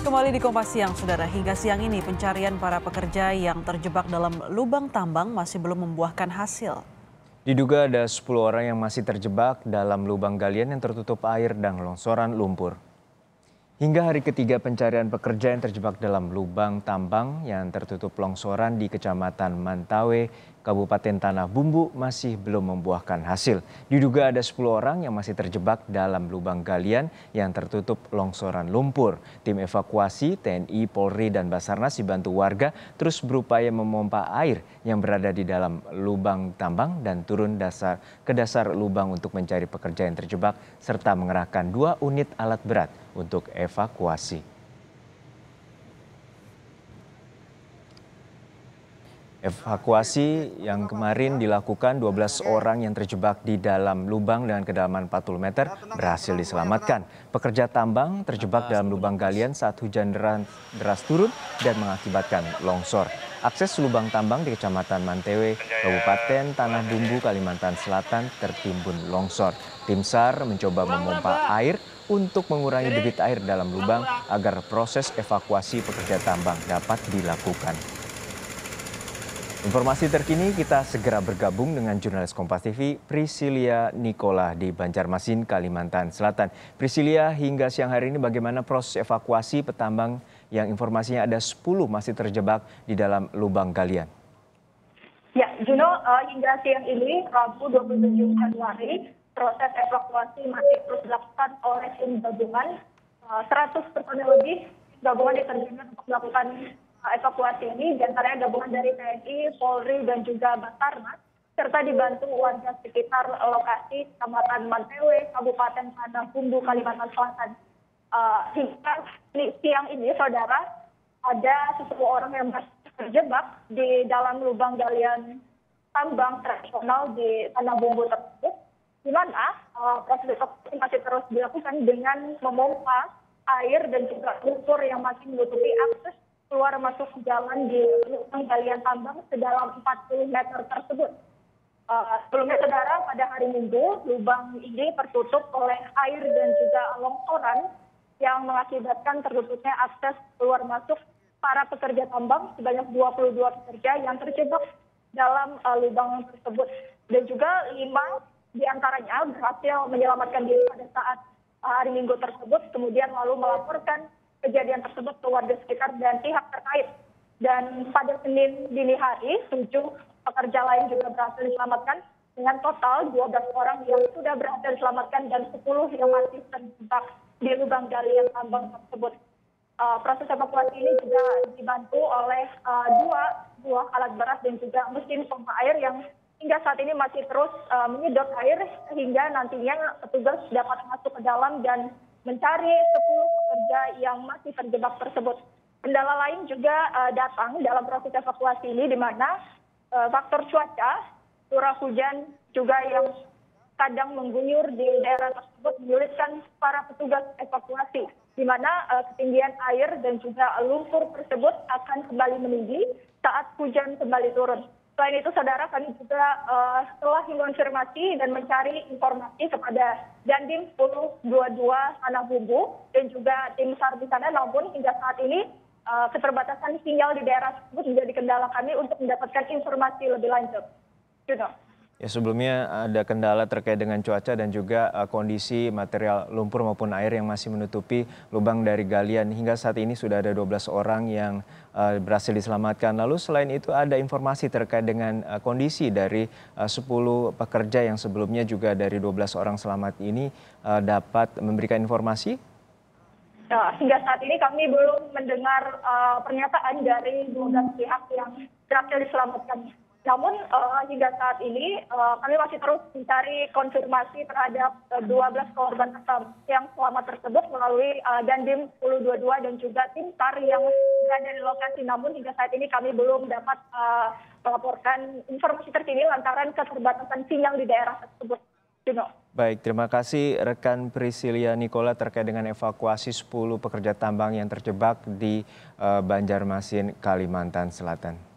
Kembali di Kompas Siang, Saudara. Hingga siang ini pencarian para pekerja yang terjebak dalam lubang tambang masih belum membuahkan hasil. Diduga ada 10 orang yang masih terjebak dalam lubang galian yang tertutup air dan longsoran lumpur. Hingga hari ketiga pencarian pekerja yang terjebak dalam lubang tambang yang tertutup longsoran di Kecamatan Mantawe, Kabupaten Tanah Bumbu masih belum membuahkan hasil. Diduga ada 10 orang yang masih terjebak dalam lubang galian yang tertutup longsoran lumpur. Tim evakuasi TNI, Polri, dan Basarnas dibantu warga terus berupaya memompa air yang berada di dalam lubang tambang dan turun ke dasar lubang untuk mencari pekerja yang terjebak serta mengerahkan 2 unit alat berat untuk evakuasi. Evakuasi yang kemarin dilakukan 12 orang yang terjebak di dalam lubang dengan kedalaman 40 meter berhasil diselamatkan. Pekerja tambang terjebak dalam lubang galian saat hujan deras turun dan mengakibatkan longsor. Akses lubang tambang di Kecamatan Mantawe, Kabupaten Tanah Bumbu, Kalimantan Selatan tertimbun longsor. Tim SAR mencoba memompa air untuk mengurangi debit air dalam lubang agar proses evakuasi pekerja tambang dapat dilakukan. Informasi terkini kita segera bergabung dengan jurnalis Kompas TV Priscilia Nicola di Banjarmasin, Kalimantan Selatan. Priscilia, hingga siang hari ini bagaimana proses evakuasi petambang yang informasinya ada 10 masih terjebak di dalam lubang galian? Ya, Juno, hingga siang ini, Rabu 27 Januari, proses evakuasi masih terus dilakukan oleh tim gabungan. 100 personel lebih gabungan diterjunkan untuk melakukan evakuasi ini, diantaranya gabungan dari TNI, Polri, dan juga Basarnas, serta dibantu warga sekitar lokasi Kecamatan Mantawe, Kabupaten Tanah Bumbu, Kalimantan Selatan. Hingga siang ini, Saudara, ada 10 orang yang masih terjebak di dalam lubang galian tambang tradisional di Tanah Bumbu tersebut, di mana proses evakuasi masih terus dilakukan dengan memompa air dan juga lumpur yang masih menutupi akses keluar masuk jalan di lubang galian tambang sedalam 40 meter tersebut. Sebelumnya, Saudara, pada hari Minggu, lubang ini tertutup oleh air dan juga longsoran yang mengakibatkan tertutupnya akses keluar masuk para pekerja tambang sebanyak 22 pekerja yang terjebak dalam lubang tersebut. Dan juga 5 diantaranya berhasil menyelamatkan diri pada saat hari Minggu tersebut, kemudian lalu melaporkan kejadian tersebut ke warga sekitar dan pihak terkait. Dan pada Senin dini hari, 7 pekerja lain juga berhasil diselamatkan dengan total 12 orang yang sudah berhasil diselamatkan dan 10 yang masih terjebak di lubang galian tambang tersebut. Proses evakuasi ini juga dibantu oleh 2 buah alat berat dan juga mesin pompa air yang hingga saat ini masih terus menyedot air hingga nantinya petugas dapat masuk ke dalam dan mencari 10 pekerja yang masih terjebak tersebut. Kendala lain juga datang dalam proses evakuasi ini, di mana faktor cuaca, curah hujan juga yang kadang mengguyur di daerah tersebut menyulitkan para petugas evakuasi, di mana ketinggian air dan juga lumpur tersebut akan kembali meninggi saat hujan kembali turun. Selain itu, Saudara, kami juga setelah mengonfirmasi dan mencari informasi kepada Dandim 1022 Tanah Bumbu dan juga tim SAR di sana, namun hingga saat ini keterbatasan sinyal di daerah tersebut menjadi kendala kami untuk mendapatkan informasi lebih lanjut. Juno. Ya, sebelumnya ada kendala terkait dengan cuaca dan juga kondisi material lumpur maupun air yang masih menutupi lubang dari galian. Hingga saat ini sudah ada 12 orang yang berhasil diselamatkan. Lalu selain itu ada informasi terkait dengan kondisi dari 10 pekerja yang sebelumnya juga dari 12 orang selamat ini dapat memberikan informasi? Nah, hingga saat ini kami belum mendengar pernyataan dari 12 pihak yang berhasil diselamatkan. Namun hingga saat ini kami masih terus mencari konfirmasi terhadap 12 korban yang selamat tersebut melalui Dandim 1022 dan juga tim SAR yang berada di lokasi. Namun hingga saat ini kami belum dapat melaporkan informasi terkini lantaran keterbatasan sinyal di daerah tersebut. Juno. Baik, terima kasih rekan Priscilia Nicola terkait dengan evakuasi 10 pekerja tambang yang terjebak di Banjarmasin, Kalimantan Selatan.